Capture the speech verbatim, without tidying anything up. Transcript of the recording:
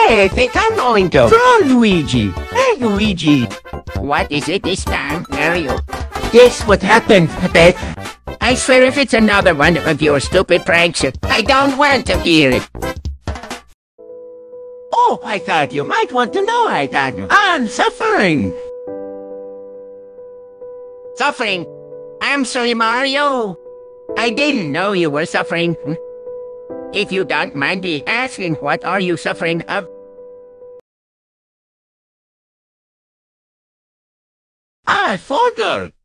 I think I'm going to throw Luigi. Hey, Luigi. What is it this time, Mario? Guess what happened, Pet? I swear if it's another one of your stupid pranks, I don't want to hear it. Oh, I thought you might want to know. I thought I'm suffering. Suffering? I'm sorry, Mario. I didn't know you were suffering. If you don't mind me asking, what are you suffering of? Ah, forgor.